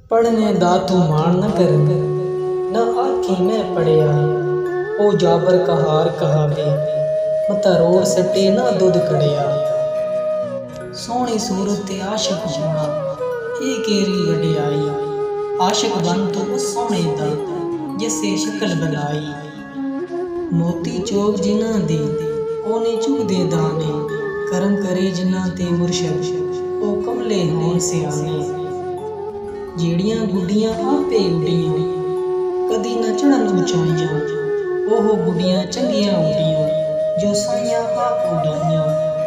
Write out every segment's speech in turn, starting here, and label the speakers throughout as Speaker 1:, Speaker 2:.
Speaker 1: पढ़ने दा तू मान न कर, न आखी मैं पढ़िया। ओ जाबर कहार कहावे, मता रोड़ सटे ना दुध कड़िया। सोहनी सूरत ते आशिक होना, ये केरी वडियाई। आशिक बन तू उस सोहने दा, जिसे शक्ल बनाई। मोती चोग जिन्ना दी, ओने चुगदे दाने। करम करे जिन्ना ते मुर्शद, ओ कमले होन सियाने। ਜਿਹੜੀਆਂ ਗੁੱਡੀਆਂ ਆਪੇ ਉੱਡੀਆਂ, ਕਦੀ ਨਾ ਚੜ੍ਹਨ ਉਚਾਈਆਂ। ਉਹ ਗੁੱਡੀਆਂ ਚੰਗੀਆਂ ਉੱਡੀਆਂ, ਜੋ ਸਾਈਆਂ ਆਪ ਉਡਾਈਆਂ।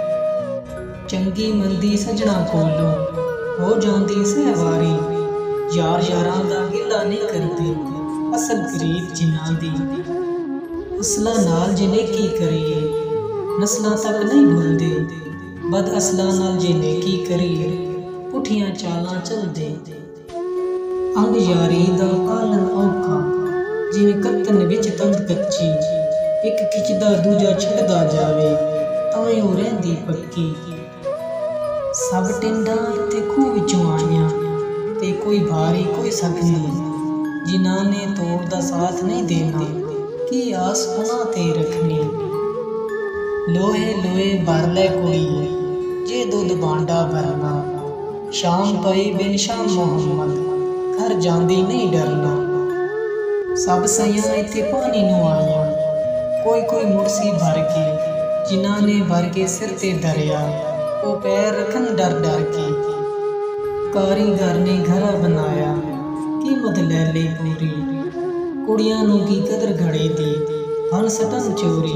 Speaker 1: ਚੰਗੀ ਮੰਦੀ ਸਜਣਾ ਕੋਲੋਂ ਹੋ ਜਾਂਦੀ ਸਹਿਵਾਰੀ। ਯਾਰ ਯਾਰਾਂ ਦਾ ਗਿਲਾ ਨਹੀਂ ਕਰਦੇ, ਅਸਲ ਗਰੀਬ ਜਿਨ੍ਹਾਂ ਦੀ। ਅਸਲਾਂ ਨਾਲ ਜੇ ਨੇਕੀ ਕਰੀਏ, ਨਸਲਾਂ ਤੱਕ ਨਹੀਂ ਭੁੱਲਦੇ। ਬਦ ਅਸਲਾਂ ਨਾਲ ਜੇ ਨੇਕੀ ਕਰੀਏ, ਪੁੱਠੀਆਂ ਚਾਲਾਂ ਚੱਲਦੇ। अंग यारी दा पालन औखा, जिवें कत्तन विच तंद कच्ची। एक खिचदा दूजा छड़दा जावे, तां ओ रहिंदी पक्की। सब टिंडां ते खूह विचों आईयां, ते कोई भारी कोई सकनी। जिन्हां ने तोड़ दा साथ नहीं देना, की आस उन्हां ते रखनी। लोहे लोहे भर लै कुड़िए, जे दुध बांडा भरना। शाम पई बिन शाम मोहम्मद, घर जांदी नहीं डरना। सब सैयां इत्थे पानी नूं आईयां, कोई कोई मुड़सी भर के। जिन्हां ने भर के सिर ते धरिया, ओ पैर रखन डर डर के। कारीगर ने घर बनाया, कीमत लै ली पूरी। कुड़ियां नूं की कदर घड़े दी, हन सटन चोरी।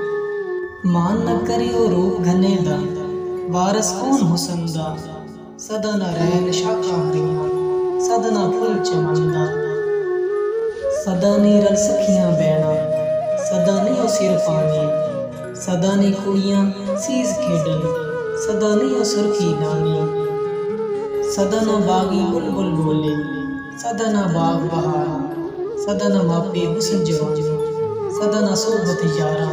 Speaker 1: मान न करियो रूप घने दा, वारस कौन हुसन दा। सदा न रहन शाखां हरियां, सदना फुल चमनदा। सदा नहीं रल सखियां बहना, सदा नहीं ओ सिर पानी। सदा नहीं कुड़ियां सीज खेडन, सदा नहीं ओ सुर्खी लानी। सदा ना बागी बुलबुल बोले, सदा ना बाग बहारा। सदा ना मापे हुस्न जवानी, सदा ना सोबत यारा।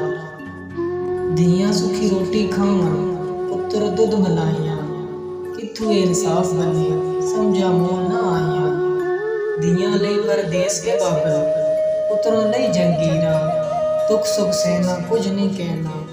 Speaker 1: धियां सुखी रोटी खावन, पुत्र दुध मलाइयां। किथू इंसाफ बने, समझा मोल ना आईयां। धियां लई परदेस के बाबल, पुत्रां लई जंगीरां। दुख सुख सहना कुछ नहीं कहना,